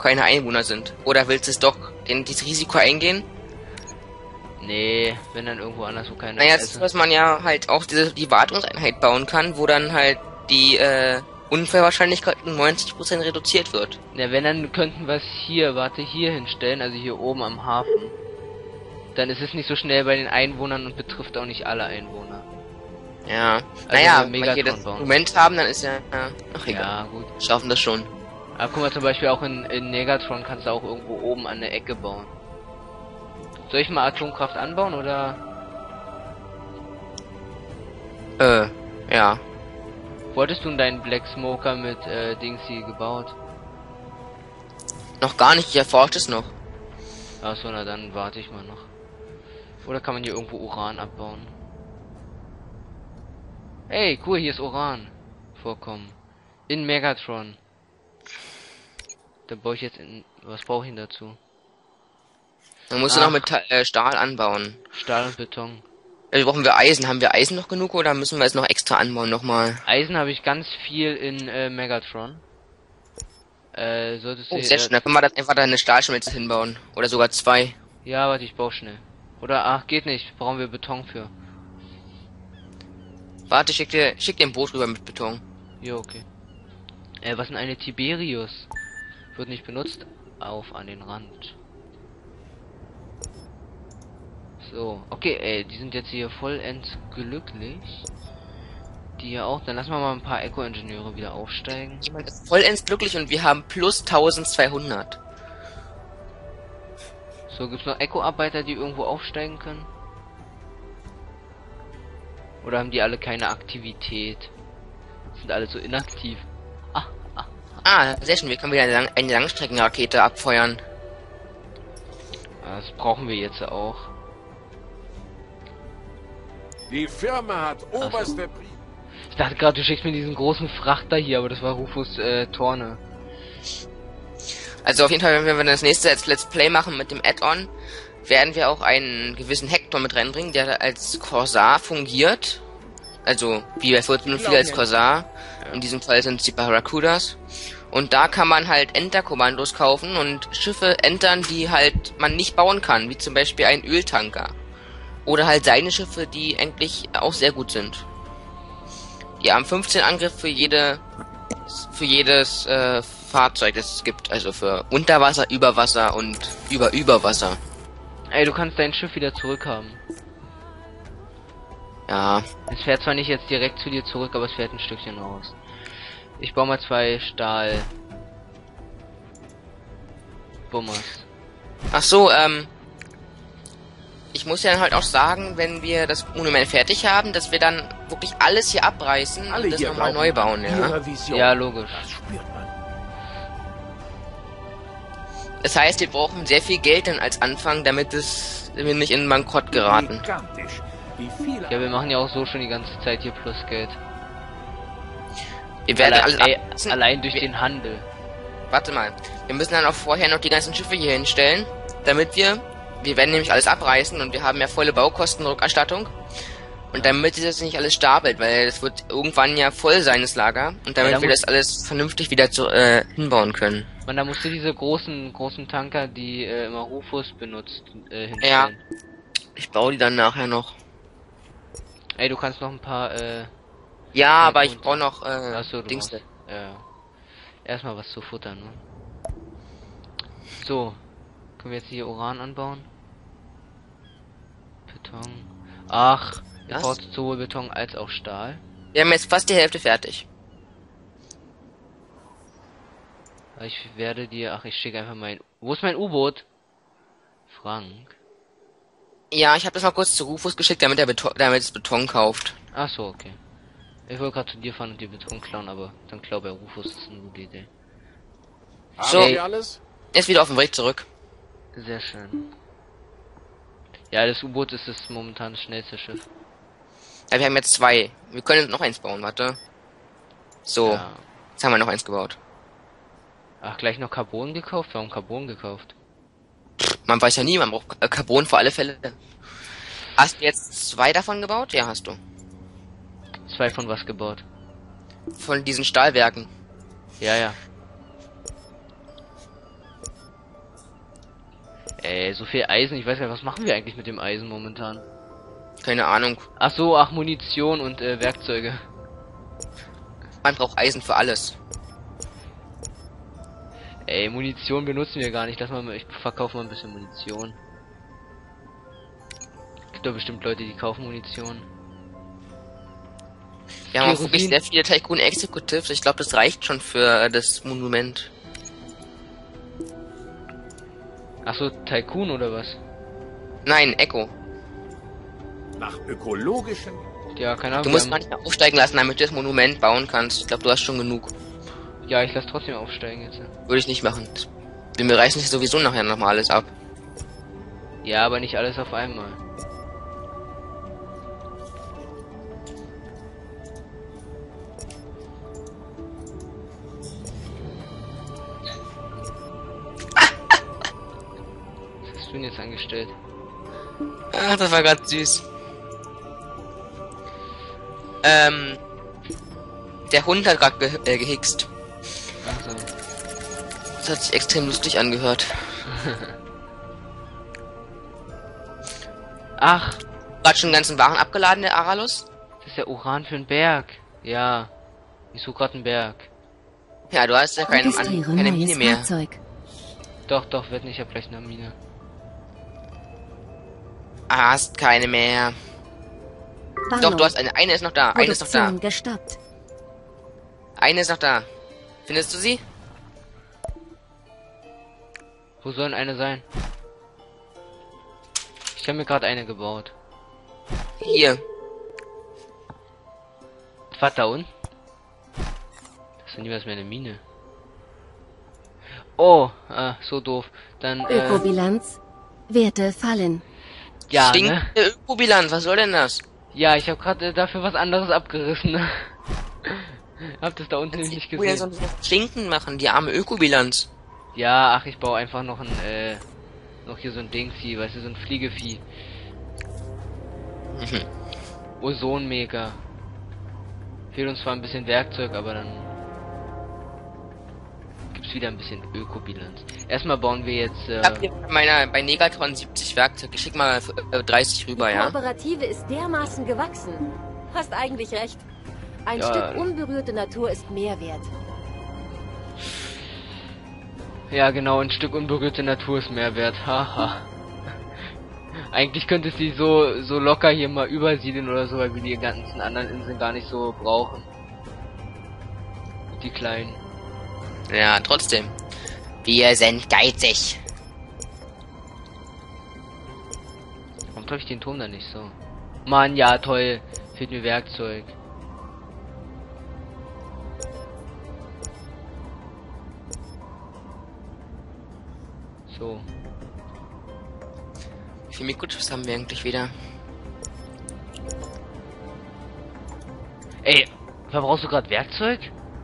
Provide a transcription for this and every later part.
keine Einwohner sind. Oder willst du es doch das Risiko eingehen? Nee, wenn dann irgendwo anders, wo keine... Naja, jetzt, dass man ja halt auch die Wartungseinheit bauen kann, wo dann halt die Unfallwahrscheinlichkeit um 90% reduziert wird. Ja, wenn, dann könnten wir es hier, hier hinstellen, also hier oben am Hafen. Dann ist es nicht so schnell bei den Einwohnern und betrifft auch nicht alle Einwohner. Ja, Also naja, wenn wenn wir das bauen. Moment haben, dann ist ja... ach egal, Ja, gut. schaffen das schon. Aber guck mal, zum Beispiel auch in Negatron kannst du auch irgendwo oben an der Ecke bauen. Soll ich mal Atomkraft anbauen, oder? Ja. Wolltest du deinen Black Smoker mit Dingsy gebaut? Noch gar nicht, ich erforsche es noch. Achso, na dann warte ich mal noch. Oder kann man hier irgendwo Uran abbauen? Hey, cool, hier ist Uran. Vorkommen. In Megatron. Da baue ich jetzt in... Was brauche ich denn dazu? Dann musst du noch mit Stahl anbauen. Stahl und Beton. Brauchen wir Eisen? Haben wir Eisen noch genug oder müssen wir es noch extra anbauen nochmal? Eisen habe ich ganz viel in Megatron. Solltest du... Sehr schön, dann können wir das einfach da eine Stahlschmelze hinbauen. Oder sogar 2. Ja, warte, ich baue schnell. Oder, ach, geht nicht. Brauchen wir Beton für. Warte, schick dir ein Boot rüber mit Beton. Jo, okay. Was denn eine Tiberius? Wird nicht benutzt. Auf an den Rand. So, okay, die sind jetzt hier vollends glücklich. Die hier auch. Dann lassen wir mal ein paar Eco-Ingenieure wieder aufsteigen. Jemand ist vollends glücklich und wir haben plus 1200. So, gibt's noch Eco-Arbeiter, die irgendwo aufsteigen können? Oder haben die alle keine Aktivität? Sind alle so inaktiv. Ah, sehr schön, wir können wieder eine Langstreckenrakete abfeuern. Das brauchen wir jetzt auch. Die Firma hat oberste... Ich dachte gerade, du schickst mir diesen großen Frachter hier, aber das war Rufus Torne. Also auf jeden Fall, wenn wir das nächste Let's Play machen mit dem Add-on, werden wir auch einen gewissen Hector mit reinbringen, der als Corsair fungiert. Also wie bei 1404 als Corsair. In diesem Fall sind es die Barracudas. Und da kann man halt Enter-Kommandos kaufen und Schiffe entern, die halt man nicht bauen kann, wie zum Beispiel ein Öltanker. Oder halt seine Schiffe, die eigentlich auch sehr gut sind. Die haben 15 Angriff für jedes Fahrzeug, das es gibt. Also für Unterwasser, Überwasser und Überwasser. Ey, du kannst dein Schiff wieder zurückhaben. Ja. Es fährt zwar nicht jetzt direkt zu dir zurück, aber es fährt ein Stückchen raus. Ich baue mal 2 Stahl... Bummers. Ach so, ich muss ja halt auch sagen, wenn wir das Monument fertig haben, dass wir dann wirklich alles hier abreißen und das nochmal neu bauen, ja. Ja, logisch. Das heißt, wir brauchen sehr viel Geld dann als Anfang, damit wir nicht in Bankrott geraten. Ja, wir machen ja auch so schon die ganze Zeit hier plus Geld. Wir werden alles abreißen. Allein durch den Handel. Warte mal, wir müssen dann auch vorher noch die ganzen Schiffe hier hinstellen, damit wir werden nämlich alles abreißen und wir haben ja volle Baukostenrückerstattung. Und damit das nicht alles stapelt, weil es wird irgendwann ja voll sein, das Lager. Und damit wir das alles vernünftig wieder hinbauen können. Man, da musst du diese großen Tanker, die immer Rufus benutzt, hinstellen. Ja. Ich baue die dann nachher noch. Ey, du kannst noch ein paar, ja, aber ich brauche noch, Achso, Dings. Ja. Erstmal was zu futtern, ne? So. Können wir jetzt hier Uran anbauen? Beton. Ach, ihr braucht sowohl Beton als auch Stahl. Wir haben jetzt fast die Hälfte fertig. Ich werde dir... Ach, ich schicke einfach mein... Wo ist mein U-Boot? Frank. Ja, ich habe das mal kurz zu Rufus geschickt, damit es Beton kauft. Ach so, okay. Ich wollte gerade zu dir fahren und dir Beton klauen, aber dann glaub bei Rufus, das ist eine gute Idee. So, alles? ist wieder auf dem Weg zurück. Sehr schön. Ja, das U-Boot ist das momentan das schnellste Schiff. Ja, wir haben jetzt 2. Wir können noch eins bauen, warte. So, Ja. jetzt haben wir noch eins gebaut. Ach, gleich noch Carbon gekauft? Warum Carbon gekauft? Man weiß ja nie, man braucht Carbon für alle Fälle. Hast du jetzt 2 davon gebaut? Ja, hast du. 2 von was gebaut? Von diesen Stahlwerken. Ja, ja. Ey, so viel Eisen, ich weiß gar nicht, was machen wir eigentlich mit dem Eisen momentan? Keine Ahnung. Ach so, ach, Munition und Werkzeuge. Man braucht Eisen für alles. Ey, Munition benutzen wir gar nicht. Lass mal, ich verkaufe mal ein bisschen Munition. Gibt doch bestimmt Leute, die kaufen Munition. Wir haben auch wirklich sehr viele Tycoon Executives. Ich glaube, das reicht schon für das Monument. Ach so, Tycoon oder was? Nein, Echo. Nach ökologischen... Ja, keine Ahnung. Du musst manchmal aufsteigen lassen, damit du das Monument bauen kannst. Ich glaube, du hast schon genug. Ja, ich lass trotzdem aufsteigen jetzt. Würde ich nicht machen. Wir reißen sich sowieso nachher nochmal alles ab. Ja, aber nicht alles auf einmal. Was hast du denn jetzt angestellt? Ah, das war gerade süß. Der Hund hat gerade gehickst. Also. Das hat sich extrem lustig angehört. Ach, Gerade schon den ganzen Waren abgeladen, der Aralus? das ist ja Uran für den Berg. Ja, ich suche gerade einen Berg. Ja, du hast ja keine Registriere Mine neues mehr. Fahrzeug. Doch, wird nicht, ich hab gleich eine Mine. Hast keine mehr. Doch, du hast eine. Eine ist noch da. Eine ist noch da. Produktion gestoppt. Eine ist noch da. Findest du sie? Wo soll denn eine sein? Ich habe mir gerade eine gebaut. Hier. Was da unten? Das ist ja niemals mehr eine Mine. Oh, so doof. Dann, Ökobilanz. Werte fallen. ja, Stinkt ne? der Ökobilanz, was soll denn das? Ja, ich habe gerade dafür was anderes abgerissen. Ne? Hab das da unten nämlich nicht Woher gesehen. soll das Stinken machen, die arme Ökobilanz? Ja, ach, ich baue einfach noch ein, noch hier so ein Dingsy, weißt du, so ein Fliegevieh. Mhm. Ozonmeter. Fehlt uns zwar ein bisschen Werkzeug, aber dann gibt's wieder ein bisschen Ökobilanz. Erstmal bauen wir jetzt, Ich hab hier bei Negatron 70 Werkzeug. Ich schick mal 30 rüber, Die ja? Kooperative ist dermaßen gewachsen. Hast eigentlich recht. Ein Ja. Stück unberührte Natur ist mehr wert. ja genau, ein Stück unberührte Natur ist mehr wert. Haha. Eigentlich könnte sie so locker hier mal übersiedeln oder so, weil wir die ganzen anderen Inseln gar nicht so brauchen. Die kleinen. Ja, trotzdem. Wir sind geizig. Warum treffe ich den Turm da nicht so? Mann, ja toll. Fehlt mir Werkzeug. So. Wie viele Mikrochips haben wir eigentlich wieder? Ey, verbrauchst du gerade Werkzeug?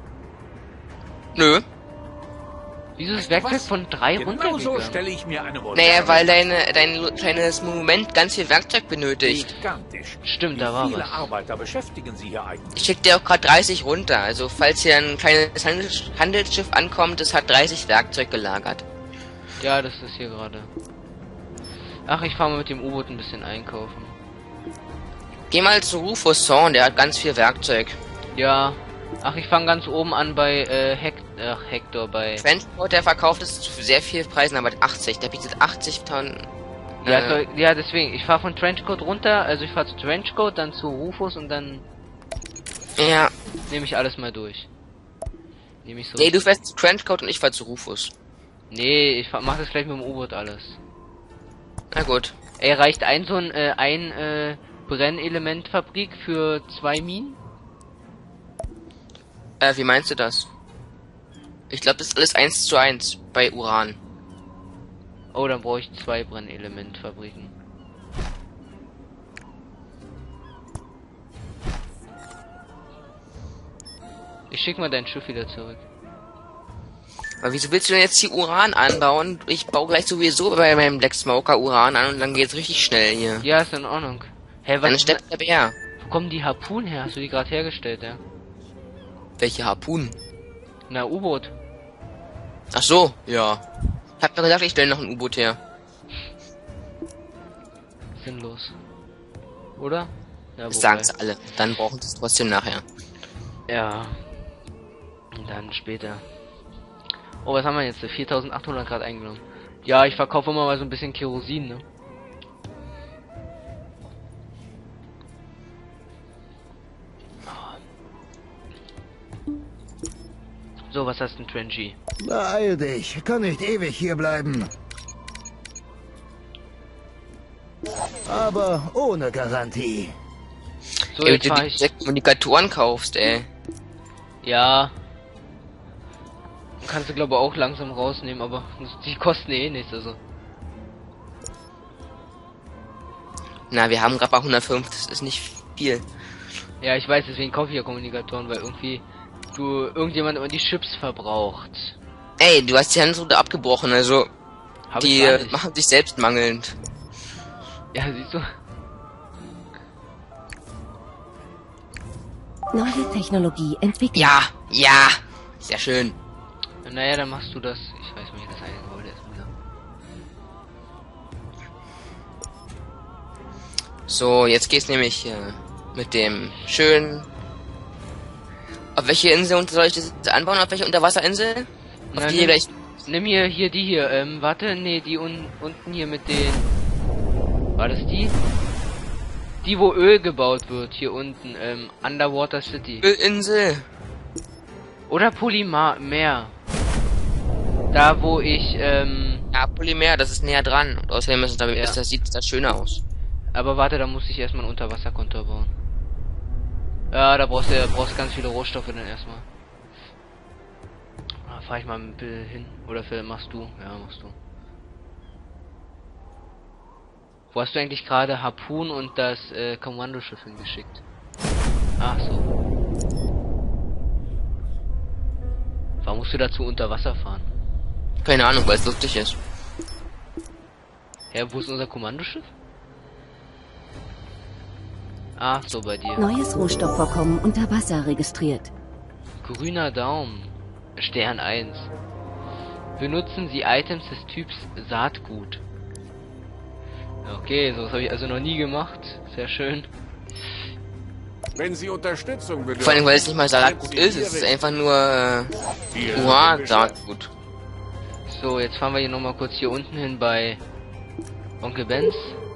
Nö. Wieso ist Weißt du Werkzeug was? von 3 Genau so runtergegangen? stelle ich mir eine moderne... Naja, weil dein kleines Monument ganz viel Werkzeug benötigt. Gigantisch. Stimmt, Wie da war viele was. Arbeiter beschäftigen Sie hier eigentlich? Ich schick dir auch gerade 30 runter. Also falls hier ein kleines Handelsschiff ankommt, das hat 30 Werkzeug gelagert. Ja, das ist hier gerade. Ach, ich fahre mal mit dem U-Boot ein bisschen einkaufen. Geh mal zu Rufus Zorn, der hat ganz viel Werkzeug. Ja. Ach, ich fange ganz oben an bei Hector bei. Transport, der verkauft es zu sehr viel Preisen, aber 80. Der bietet 80 Tonnen. Ja, ja, deswegen. Ich fahre von Trenchcoat runter, also ich fahre zu Trenchcoat, dann zu Rufus und dann Ja. nehme ich alles mal durch. Nehme ich so. Nee, du fährst zu Trenchcoat und ich fahr zu Rufus. Nee, ich mach das gleich mit dem U-Boot alles. Na gut. Ey, reicht ein so ein Brennelementfabrik für 2 Minen? Wie meinst du das? Ich glaube, das ist alles 1:1 bei Uran. Oh, dann brauche ich 2 Brennelementfabriken. Ich schick mal dein Schiff wieder zurück. Aber wieso willst du denn jetzt hier Uran anbauen? Ich baue gleich sowieso bei meinem Black Smoker Uran an und dann geht's richtig schnell hier. Ja, ist in Ordnung. Hä, Dann was? steppt der Bär. Wo kommen die Harpunen her? Hast du die gerade hergestellt, ja? Welche Harpunen? Na, U-Boot. Ach so, ja. Ich hab mir gedacht, ich stelle noch ein U-Boot her. sinnlos. Oder? Ja, Das sagen sie alle. Dann brauchen sie es trotzdem nachher. Ja. Und dann später. Oh, was haben wir jetzt? 4800 Grad eingenommen. Ja, ich verkaufe immer mal so ein bisschen Kerosin, ne? So, was hast du denn, Trenji? Beeil dich, kann nicht ewig hier bleiben. Aber ohne Garantie. So, Ey, jetzt wenn fahr du ich. die Kommunikatoren kaufst, ey. Ja. Kannst du glaube ich auch langsam rausnehmen, aber die kosten eh nichts, also. Na, wir haben gerade bei 105, das ist nicht viel. Ja, ich weiß, deswegen kaufe ich ja Kommunikatoren, weil irgendwie irgendjemand immer die Chips verbraucht. Ey, du hast die Handrunde abgebrochen, also Hab die ich gar nicht. machen sich selbst mangelnd. Ja, siehst du? Neue Technologie entwickelt. Ja, ja, sehr schön. Naja, dann machst du das. Ich weiß nicht, das eine Gebäude ist wieder. So, jetzt geht's nämlich mit dem schönen... Auf welche Insel soll ich das anbauen? Auf welche Unterwasserinsel? Auf Na, die hier gleich... Nimm hier die hier, warte, nee, die unten hier mit den... War das die? Die, wo Öl gebaut wird, hier unten, Underwater City. Ölinsel. Oder Polymer. Da, wo ich, Ja, Polymer, das ist näher dran. Und außerdem ist es damit, Ja. sieht das schöner aus. aber warte, da muss ich erstmal einen Unterwasserkontor bauen. Ja, da brauchst du ganz viele Rohstoffe dann erstmal. Da fahr ich mal ein bisschen hin. Oder machst du? Ja, machst du. Wo hast du eigentlich gerade Harpoon und das Kommandoschiff hingeschickt? Ach so. Warum musst du dazu unter Wasser fahren? Keine Ahnung, weil es lustig ist. Ja, wo ist unser Kommandoschiff? Ach so, bei dir. Neues Rohstoffvorkommen unter Wasser registriert. Grüner Daumen. Stern 1. Benutzen Sie Items des Typs Saatgut. Okay, sowas habe ich also noch nie gemacht. Sehr schön. Wenn Sie Unterstützung benötigen... Vor allem, weil es nicht mal Saatgut ist, es ist einfach nur Uran-Saatgut. So, jetzt fahren wir hier nochmal kurz hier unten hin bei Onkel Benz.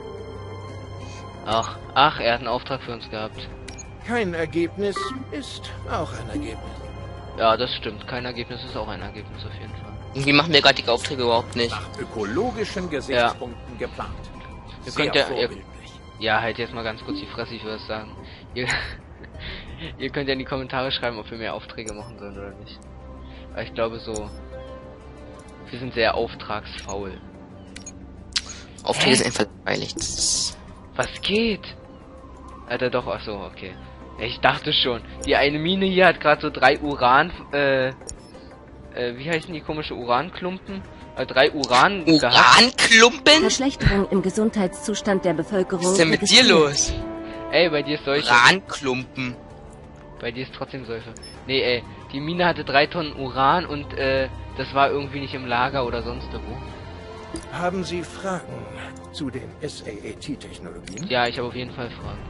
Ach, er hat einen Auftrag für uns gehabt. Kein Ergebnis ist auch ein Ergebnis. Ja, das stimmt. Kein Ergebnis ist auch ein Ergebnis auf jeden Fall. Irgendwie machen wir gerade die Aufträge überhaupt nicht. Nach ökologischen Gesichtspunkten geplant. Ihr Sehr könnt ja, vorbildlich. ja, halt jetzt mal ganz kurz die Fresse, ich würde sagen. Ihr könnt ja in die Kommentare schreiben, ob wir mehr Aufträge machen sollen oder nicht. Weil ich glaube so, wir sind sehr auftragsfaul. Aufträge sind einfach langweilig. Das ist... Was geht? Alter, doch, ach so, okay. Ja, ich dachte schon, die eine Mine hier hat gerade so 3 Uran, wie heißen die komische Uranklumpen? 3 Uran gehabt. Uranklumpen? Verschlechterung im Gesundheitszustand der Bevölkerung. Was ist denn mit dir registriert. los? Ey, bei dir ist solche. Uranklumpen. Bei dir ist trotzdem solche. Nee, ey, die Mine hatte 3 Tonnen Uran und, das war irgendwie nicht im Lager oder sonst wo. Haben Sie Fragen zu den SAAT-Technologien? Ja, ich habe auf jeden Fall Fragen.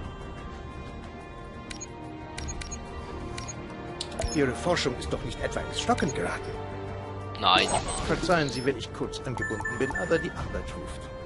Ihre Forschung ist doch nicht etwa ins Stocken geraten. Nein. Verzeihen Sie, wenn ich kurz angebunden bin, aber die Arbeit ruft.